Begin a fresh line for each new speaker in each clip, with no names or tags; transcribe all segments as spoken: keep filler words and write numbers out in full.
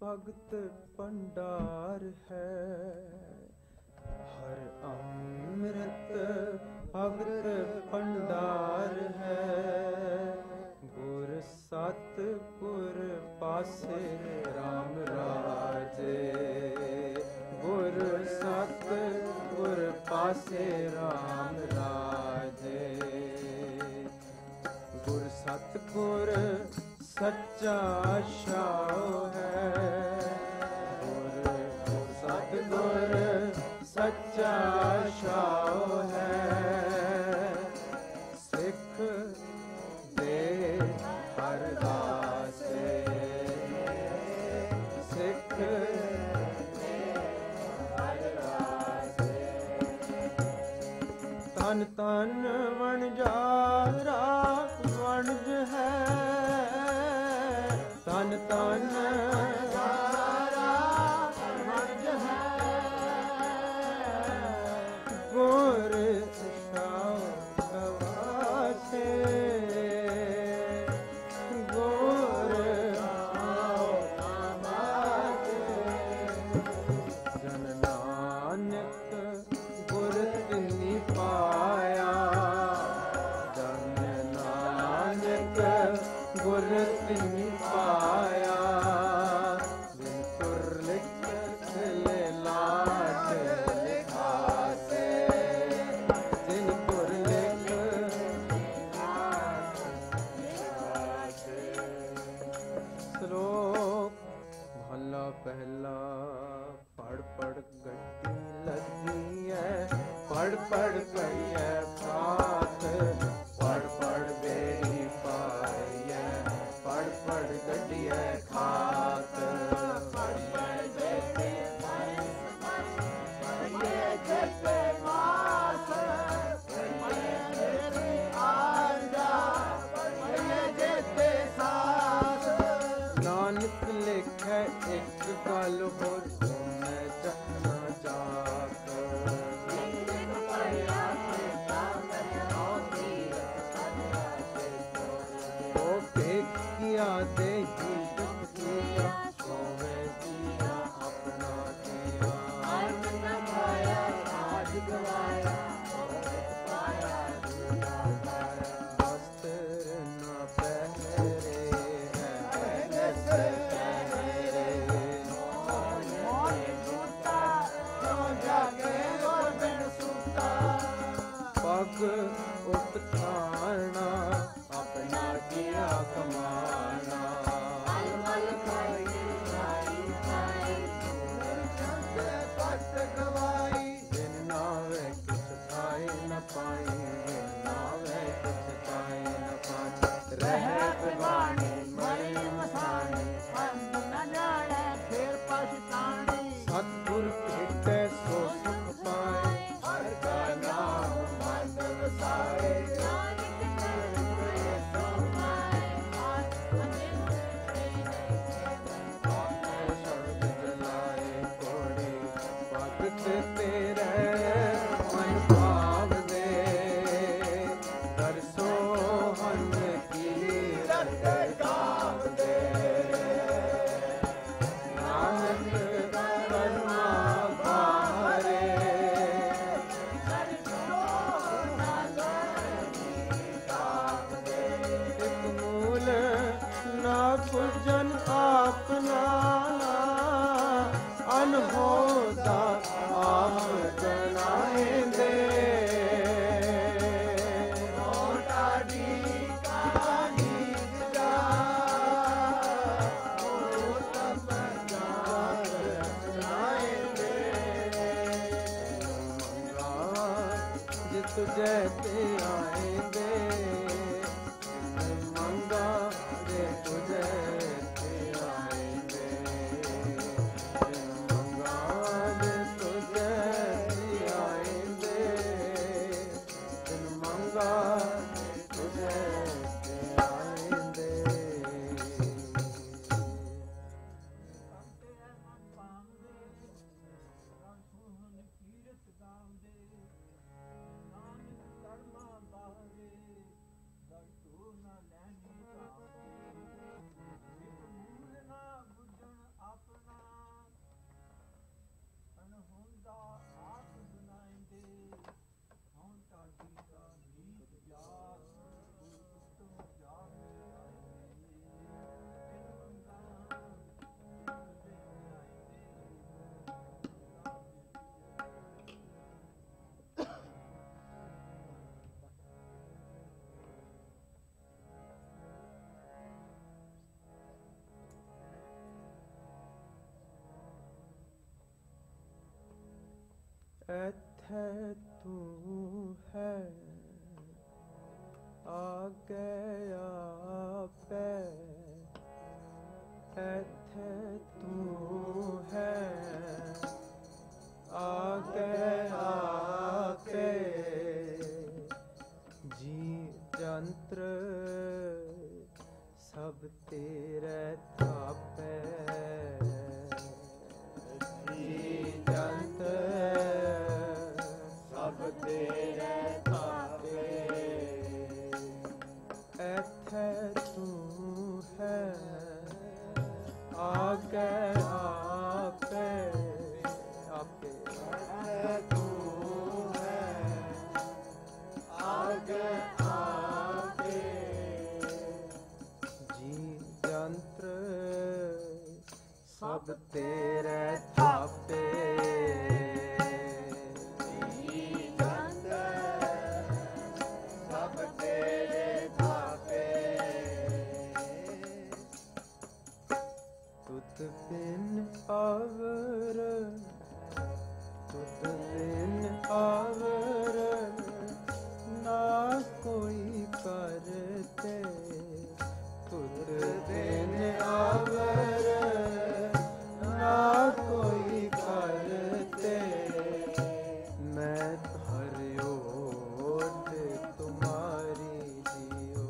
भगत भंडार है। हर अमृत भगत भंडार है। गुर सत गुर पासे राम राजे। गुर सत गुर पासे राम राजे। गुर सत गुर सच्चा शाओ है। गुर सत गुर सच्चा शाओ है। सिख दे हर दासे। सिख दे हर दासे। तन तन वणजारा वणज है। तन तन वणजारा वणज है। गुर शाओ गवासे। गुर शाओ गवासे। जन नानक गुर तिन्नी पाया। जन नानक गुर तिन्नी पाया। जिन तुर लिख ले लाट लिखासे। जिन तुर लिख लाट लिखासे। श्लोक महला पहला। पढ़ पढ़ गड्डी लगी है। पढ़ पढ़ पई है बात। पढ़ पढ़ बेड़ी पाई है। पढ़ पढ़ गड्डी है खात। पढ़ पढ़ बेड़ी पाई है जैसे मास। पढ़िए बेड़ी आजा। पढ़िए जैसे सास। नानक लिखे एक गल होर मैं जखना जात। किया दे ही किया सोवे दिया अपना किया। अपना पाया राज गवाया। पाया दूजा पाया। वस्त्र न पहरे है से पहरे। मोर सूता तो जागे और बिन सूता। पग उपथाना अपना किया कमाना। अलमल खाई खाई खाई। पट गवाई। बिन नावे किछ खाए न पाई। बिन नावे किछ खाए न पाई। रहत बाणी मरे मसानी। अंत न जाने फिर पछतानी। सतगुर भेटे सो सुख पाए। हर का नाम मन वसाए। जन आपना अनहोदा आप जनाए दे। तुझे ते आएंगे मंगा दे। तुझे ते आएंगे मंगा दे। तुझे ते आएंगे मंगा तुझे ते आएंगे। ऐथे तू है आगे आपे, ऐथे तू है आगे आपे, जी जंत्र सब तेरे थापे, जी जंत्र सब तेरे थापे, ऐथे तू है आगे आपे, आपे ऐथे तू है आगे आपे, जी जंत्र सब तेरे थापे, जी जंत्र सब तेरे थापे, तुत बिन आवर, तुत बिन आवर ना कोई करते, तुत बिन आवर ना कोई करते, मैं हरि ओट तुम्हारी जियो,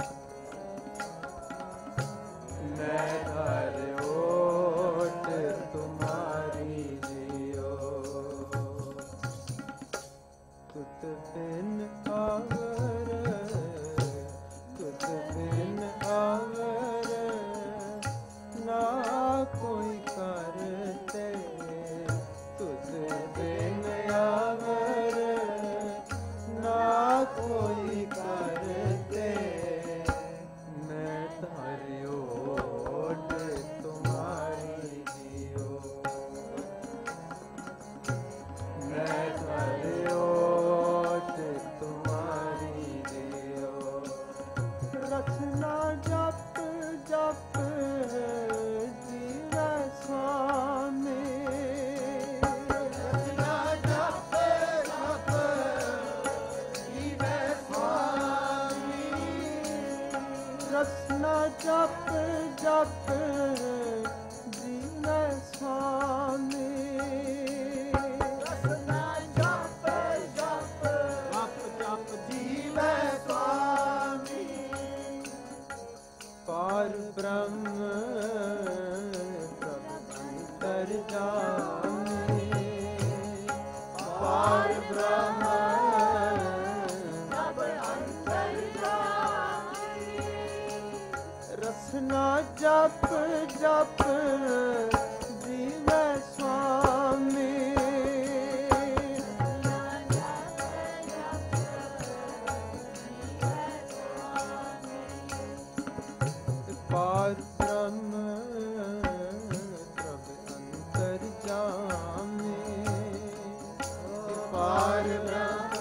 मैं हरि ओट तुम्हारी जियो, तुत बिन आवर, तुत बिन आवर ना कोई करते, तुत बिन आवर ना कोई करते, मैं हरि ओट तुम्हारी जियो, मैं हरि ओट तुम्हारी जियो, रचना जप जप जीवे स्वामी, रचना जप जप जीवे स्वामी, रचना जप जप जीवे स्वामी, रचना जप जप जप जप जीवे स्वामी, पार ब्रह्म अंतर्यामी, पार ब्रह्म अंतर्यामी, रसना जप जप जीवे स्वामी, पार ब्रह्म प्रभ अंतर्यामी, पार ब्रह्म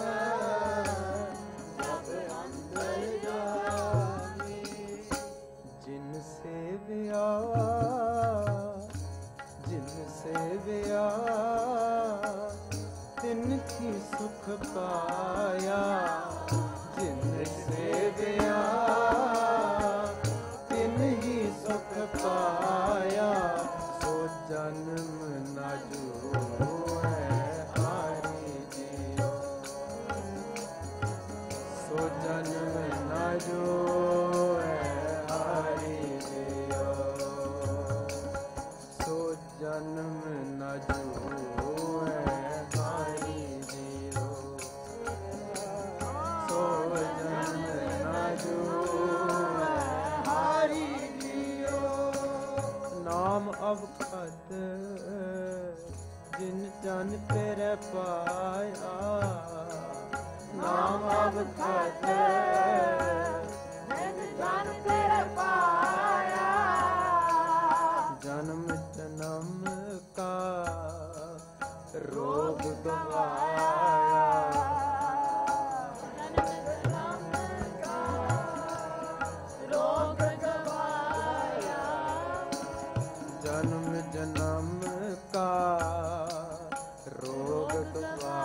प्रभ अंतर्यामी, जिन सेविया जिन सेविया तिनकी सुख पाया, जिन सेविया ही सुख पाया, सो जन्म न जुए हारी जियो, सो जन्म न जुए हारी जियो, सो जन्म न जुए हारी जियो, सो जन्म न जुए हारी जियो, नाम अवखद जिन जन तेरे पाया, नाम अवखद जिन जन तेरे पाया, जन्म जन्म का रोग गवाया, जन्म जन्म का रोग गवाया,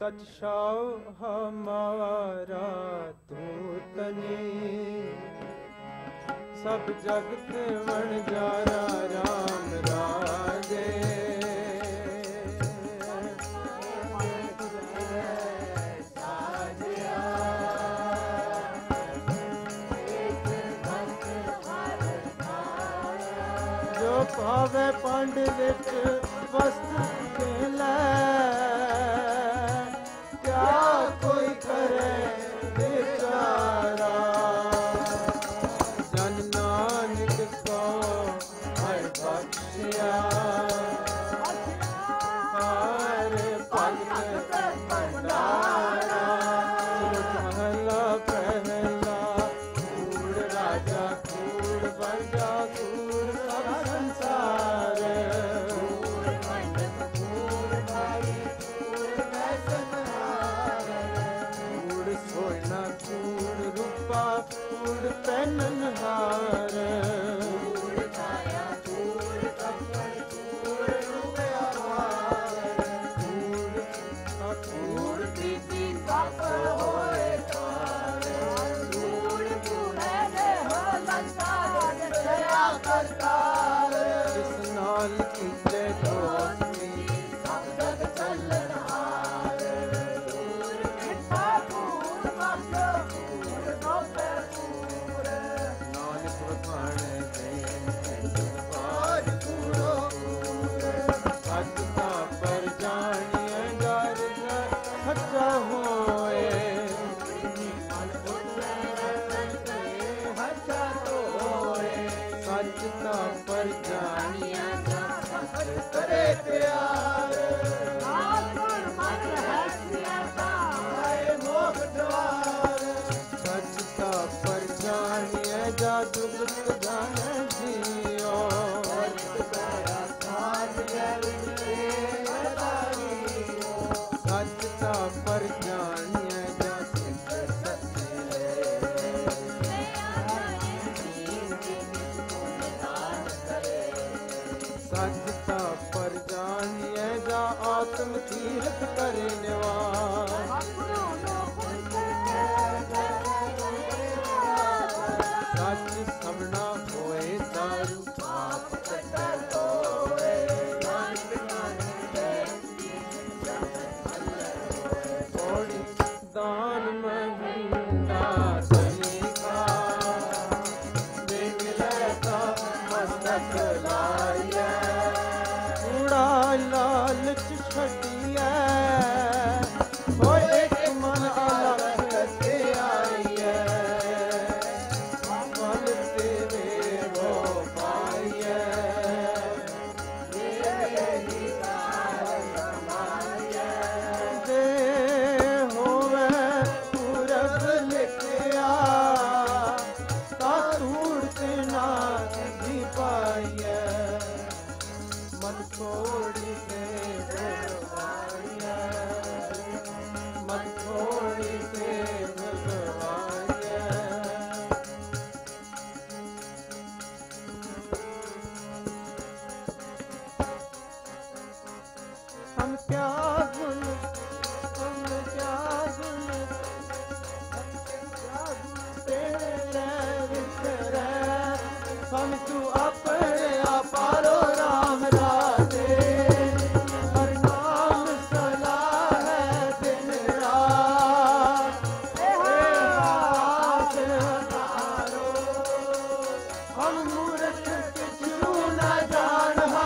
सच शाओ हमारा तू तनी सब जगत बन जारा राम राजे जो पावे पंड विच वस्त्र खेलै क्या कोई करे बेचारा जन नानक को हर बख्शिया हर भगत भंडारा श्लोक महला पहला कूड़ राजा कूड़ बंजा कूड़ सब संसार सोना कूड़ रूपा कूड़ पहनन हार कूड़ छाया कूड़ कपड़ कूड़ रुपया हार कूड़ कूड़ प्रीति कापर होए तार कूड़ कूड़े दे हो संसार दया करतार जिस नाल कीते दोस्ती सब जग चलन हार पर जानिया करे प्यार आत्मन मन है सियाता है मोह द्वार सचता पर जानिए जादू गुप्त जाने जियो सचता पर जानिए जादू सचता पर जानिए जा आत्म तीर्थ करे निवास सच सबना होए दारू पाप कटर होए दान महिंदा सलीका देख लेता मस्तक लाया लालच छटिया ओ एक मन अलग करते आई है मन तेरे वो पाई है दे होवे पूरब लिखिया ता तूड़ते ना जी पाई है मन थोड़ी से भगवानिया मन थोड़ी से भगवानिया हम क्या गुण हम क्या गुण तेरे विसरे हम तू अपने अपारो राम राधे हर नाम सला है दिन रात हम मूर्ख किछु न जानहा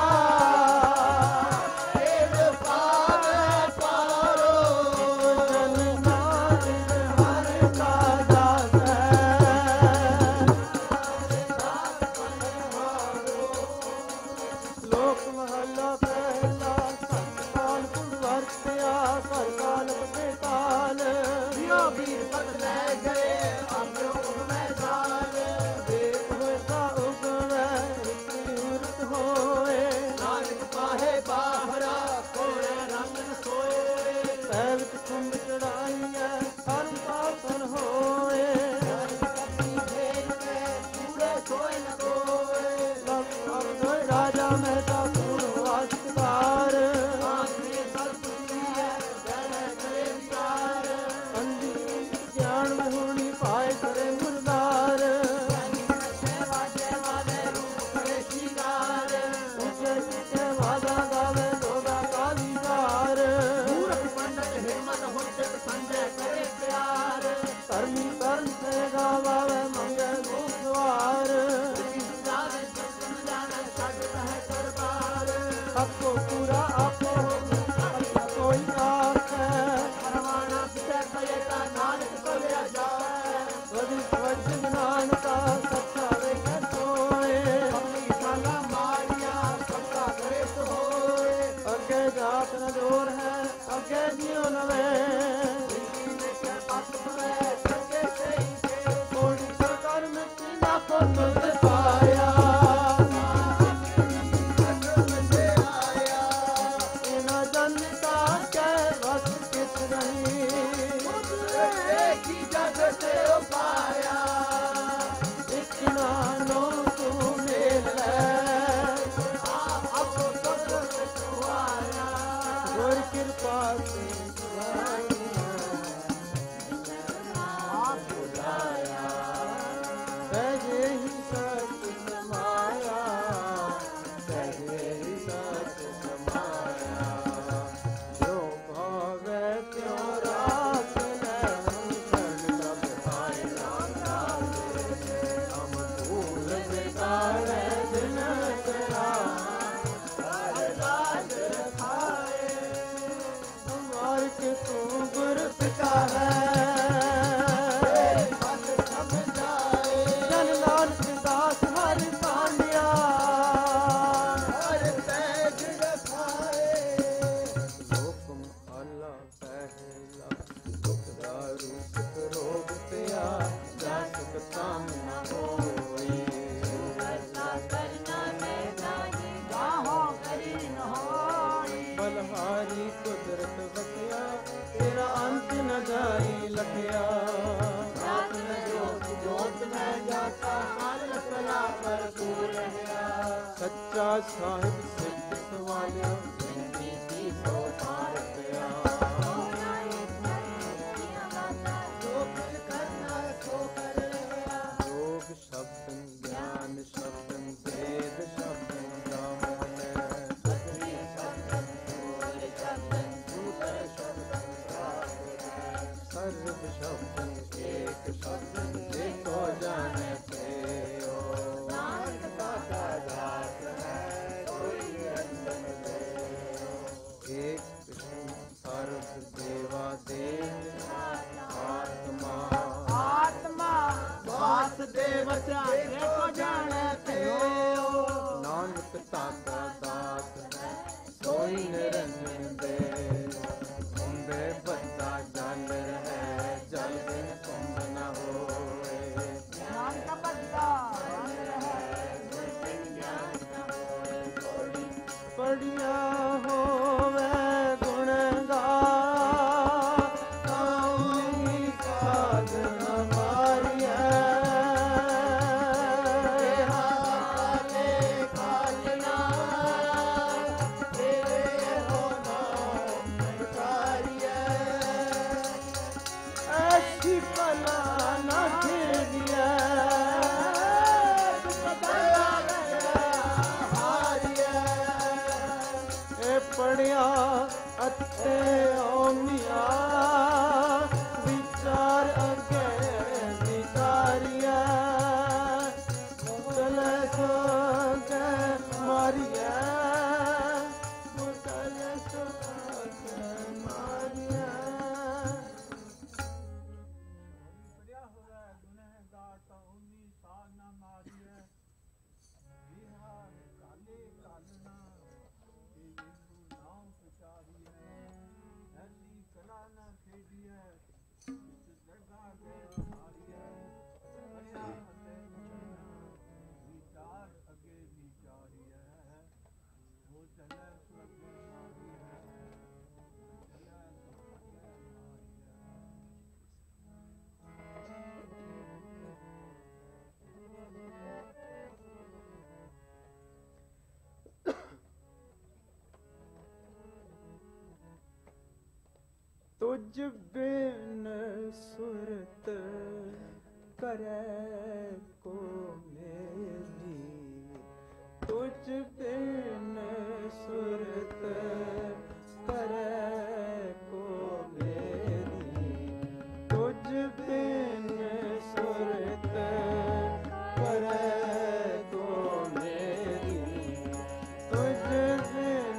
पावे पारो जन नानक हर का दास लोक महला पहला सतकाल कुंड वर्त्या सरकाल बेताल दिया वीर पद ले गए अमरो में जाल देख होता उगवे ऋत होए नानक पाहे बाहरा कोरे रंग सोए पहलत कुंभ चढ़ाइया हर पासन होए सोए न कोए राजा मेहता पूर्ण वास्तुकार आपको पूरा आपको कोई आस है परवाना पिछे पये का नानक को ले जाए वजी वजन नानका सच्चा वे सोए अपनी साला मारिया सबका करे तो होए अगे जात न जोर है अगे जियो नवे सच्चा साहिब सिद्ध सवालिया जिंदगी की सो पार पिया योग शब्द ज्ञान शब्द वेद शब्द ब्राह्मण सर्व शब्द एक शब्द देखो जाने नानक ताका दात कोई निरंजन दे कुंभे बत्ता जल है जल बिन कुंभ न होए नानक बत्ता पढ़िया होवे गुणगा तुझ बिन सुरत करे को मेरी तुझ बिन सुरत करे को मेरी तुझ बिन सुरत करे को मेरी तुझ बिन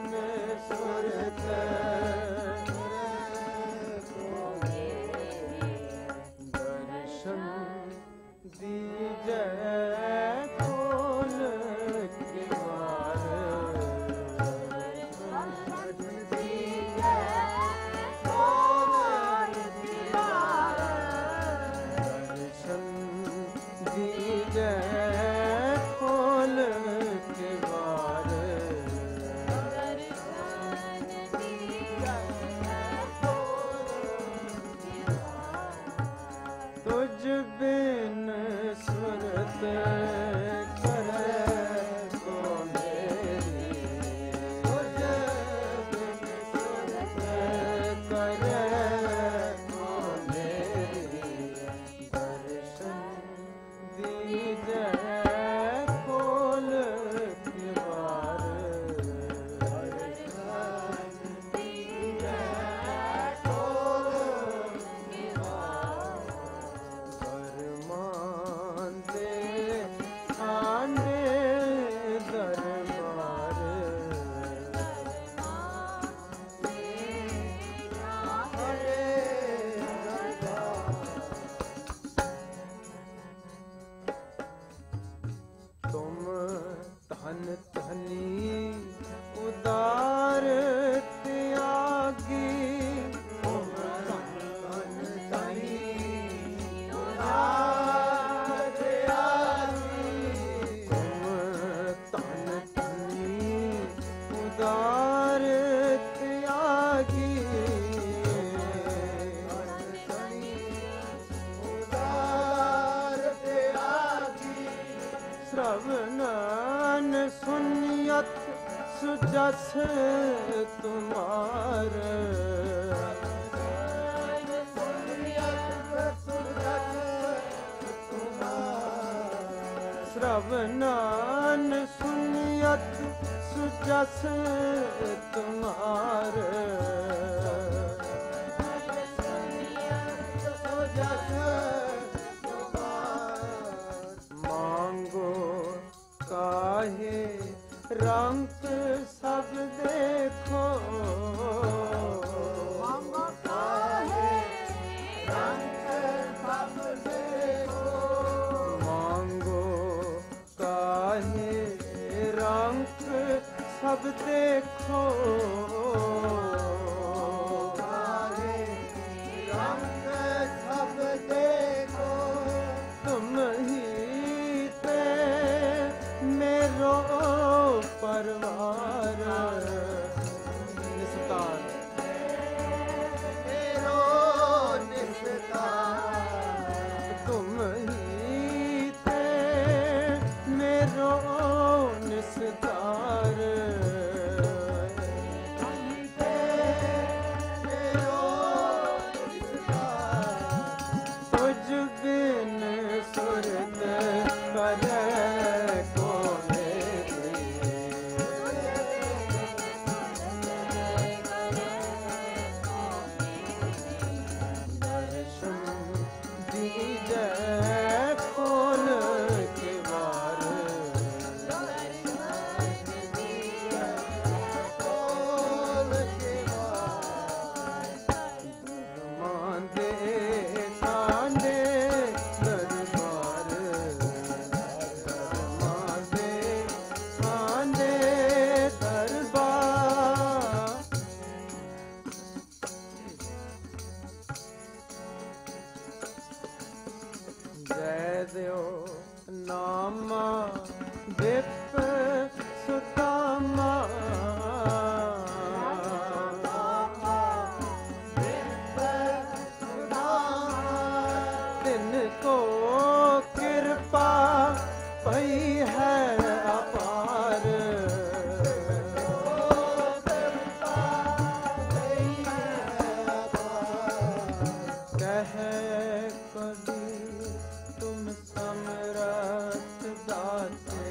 सुजस तुम्हारे श्रवणान सुनियत सुजस तुम्हारे मांगो काहे रंग सब देखो मांगो काहे रंग सब देखो मांगो काहे रंग सब देखो काहे रंग सब देखो तुम ही ते मेरो परवार निस्तार मेरो निस्तार तुम ही ते मेरो निस्तार तुझ बिन सुरत करे जय देव नामा विप सुदामा तिनको कृपा पई है अपार कह कबीर तुम समरथ दाते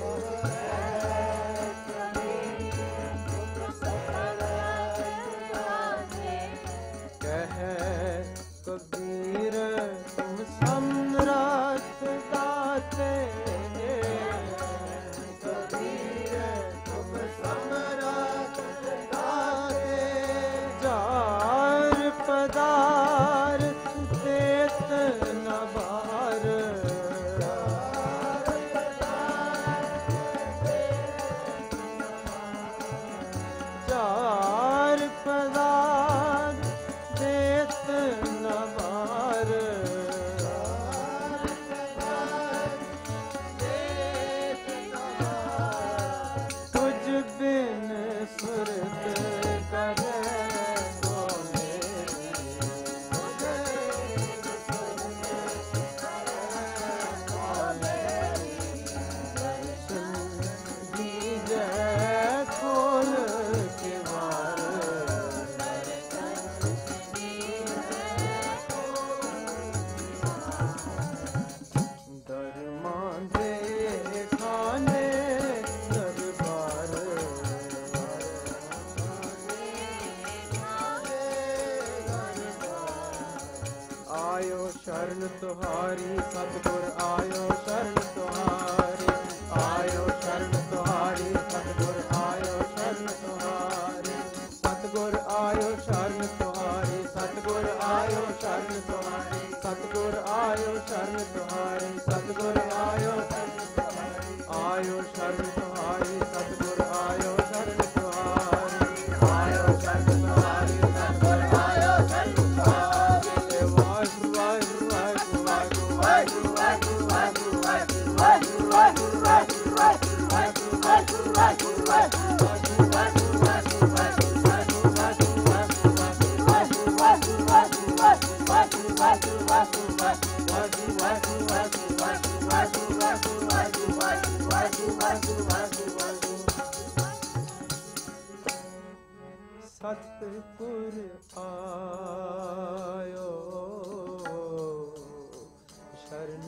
कह कबीर तुम समरथ दाते कबीर तुम समरथ दाते जार पदार्थ देत न बार जार पदार्थ देत न बार तुझ बिन सुरत करे आयो शरण तुहारी सतगुर आयो शरण तुहारी आयो शरण तुहारी सतगुर आयो शरण तुहारी सतगुर आयो शरण तुहारी सतगुर आयो शरण तुहारी सतगुर आयो शरण तुहारी सतगुर आयो आयो शरण तुहारी सतगुर आयो शरण तुहारी आयो शरण तुहारी सतगुर आयो शरण तुहारी वाहिगुरू वाहिगुरू वाहिगुरू वाहिगुरू वाहिगुरू वाहिगुरू सतगुर आयो शरण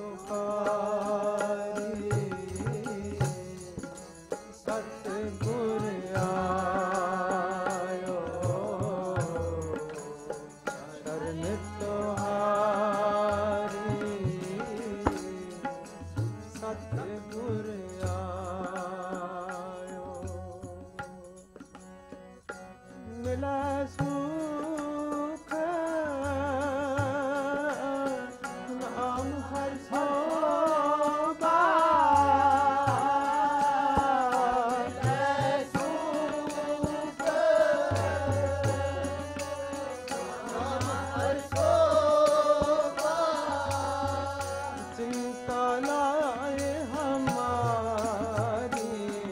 तुम्हारी सतगुर आयो शरण तुम्हारी सतगुर आयो मिला सुख नाम हर सोबा सुख नाम हर सोबा चिंता लाए हमारी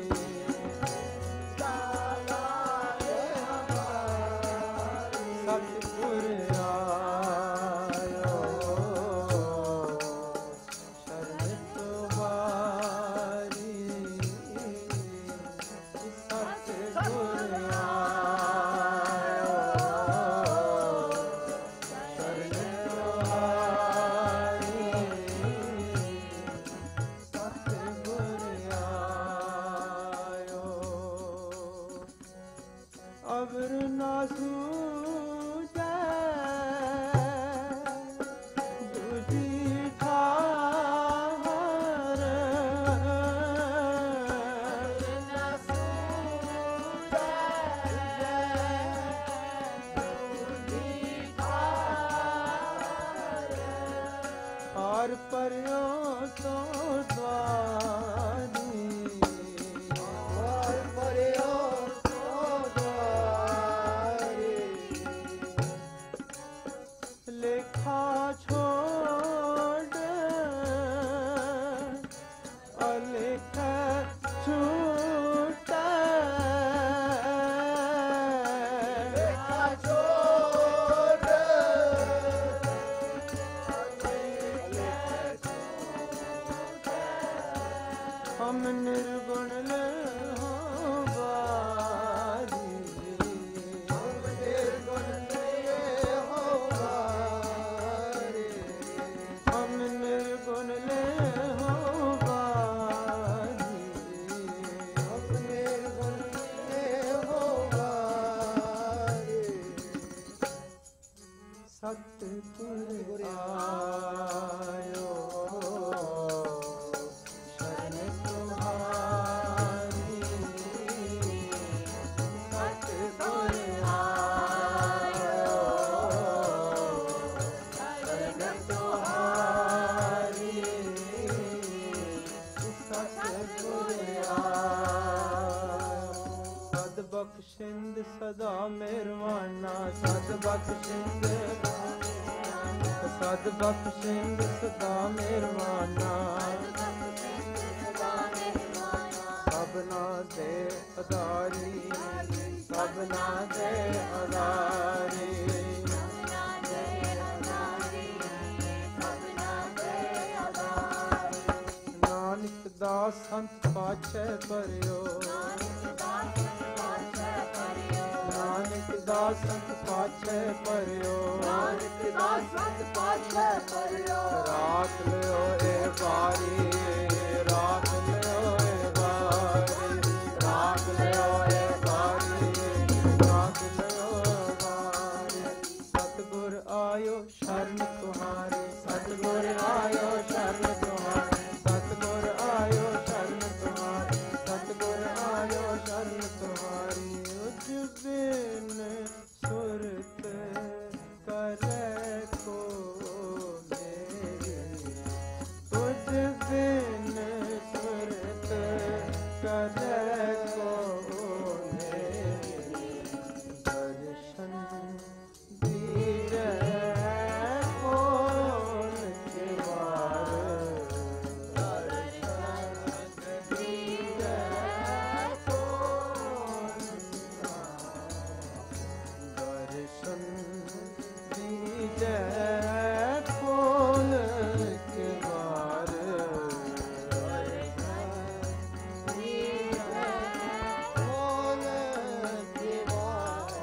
सतगुर आयो शरण तुम्हारी सतगुर आयो शरण तुम्हारी सतगुर आयो अबर ना सूझे दूजी ठाहर ना सूझे दूजी ठाहर और पर्यो तो द्वारी और पर्यो लेखा छोड़ अलेख छूट लेखा छोड़ हम निर्गुण ले हो बारी हम निर्गुण ले हो बारी हम निर्गुण ले हो बारी हम निर्गुण ले हो बारी सतगुर आयो शरण तुम्हारी सतगुर आयो शरण तुम्हारी सतगुर आयो सद बख्शिंद सदा मेहरबाना सद बख्शिंद सद बख्शिंद सदा मेहरबाना सबना दे अदारी सबना दे अदारी नानक दास संत पाछे परियो नानक दास संत पाछे परियो नानक दास संत पाछे परियो राख लियो ए बारी राख लियो ए बारी राख लियो ए बारी राख लियो ए बारी सतगुर आयो शरण तुम्हारी सतगुर आयो शरण तुम्हारी सतगुर आयो शरण तुम्हारी सतगुर आयो शरण तुम्हारी उज बिन सुरत करे को मेरी उज बिन सुरत करे को मेरी दर्शन दीजे कौन के बार दर्शन दीजे कौन दर्शन दीजे कौन के बार दर्शन दीजे कौन के बार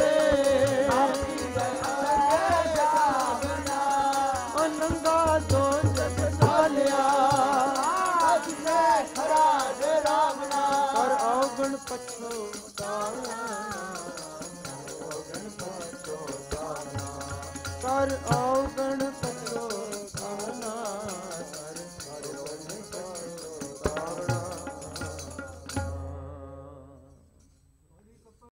और और